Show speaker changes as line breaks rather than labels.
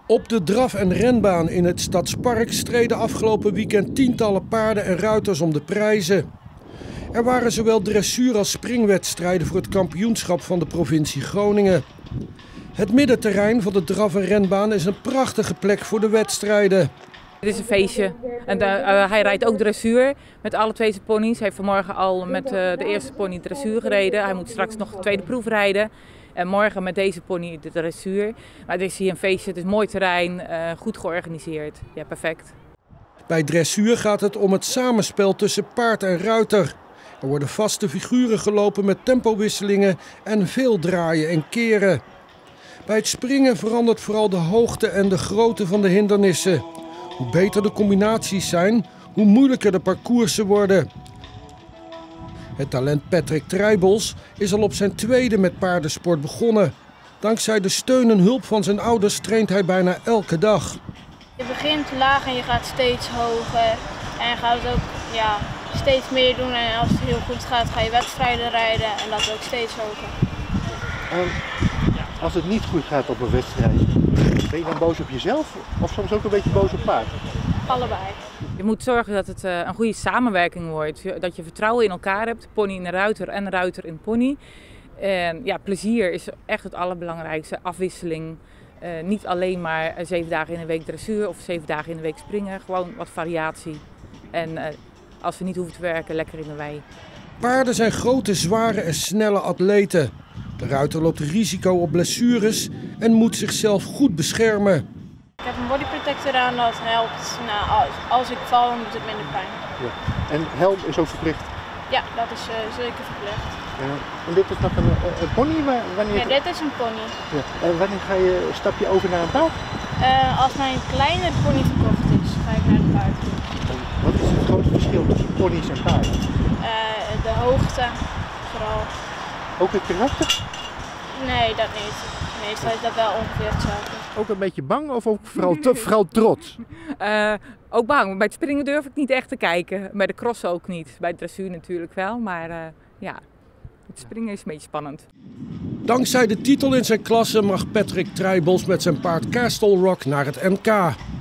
Op de draf- en renbaan in het Stadspark streden afgelopen weekend tientallen paarden en ruiters om de prijzen. Er waren zowel dressuur- als springwedstrijden voor het kampioenschap van de provincie Groningen. Het middenterrein van de draf- en renbaan is een prachtige plek voor de wedstrijden.
Dit is een feestje. En hij rijdt ook dressuur met alle twee zijn ponies. Hij heeft vanmorgen al met de eerste pony dressuur gereden. Hij moet straks nog de tweede proef rijden. En morgen met deze pony de dressuur. Maar het is hier een feestje, het is mooi terrein, goed georganiseerd. Ja, perfect.
Bij dressuur gaat het om het samenspel tussen paard en ruiter. Er worden vaste figuren gelopen met tempowisselingen en veel draaien en keren. Bij het springen verandert vooral de hoogte en de grootte van de hindernissen. Hoe beter de combinaties zijn, hoe moeilijker de parcoursen worden. Het talent Patrick Trijbels is al op zijn tweede met paardensport begonnen. Dankzij de steun en hulp van zijn ouders traint hij bijna elke dag.
Je begint laag en je gaat steeds hoger. En je gaat het ook steeds meer doen. En als het heel goed gaat, ga je wedstrijden rijden en dat ook steeds hoger.
Als het niet goed gaat op een wedstrijd, ben je dan boos op jezelf of soms ook een beetje boos op paard?
Allebei.
Je moet zorgen dat het een goede samenwerking wordt. Dat je vertrouwen in elkaar hebt, pony in de ruiter en ruiter in pony. En ja, plezier is echt het allerbelangrijkste. Afwisseling. Niet alleen maar 7 dagen in de week dressuur of 7 dagen in de week springen. Gewoon wat variatie. En als ze niet hoeven te werken, lekker in de wei.
Paarden zijn grote, zware en snelle atleten. De ruiter loopt risico op blessures en moet zichzelf goed beschermen.
Ik heb een bodyprotector aan, dat helpt. Nou, als ik val, dan doet het minder pijn.
Ja. En helm is ook verplicht?
Ja, dat is zeker verplicht.
En dit is nog een pony? Wanneer...
Ja, dit is een pony.
Ja. En wanneer stap je over naar een paard?
Als mijn kleine pony verkocht is, ga ik naar de paard toe.
Wat is het grootste verschil tussen ponies en paarden?
De hoogte, vooral.
Ook het karakter?
Nee, dat niet. Meestal is dat wel ongeveer hetzelfde.
Ook een beetje bang of ook vooral trots?
Ook bang. Bij het springen durf ik niet echt te kijken. Bij de crossen ook niet. Bij de dressuur natuurlijk wel. Maar ja, het springen is een beetje spannend.
Dankzij de titel in zijn klasse mag Patrick Trijbels met zijn paard Castle Rock naar het NK.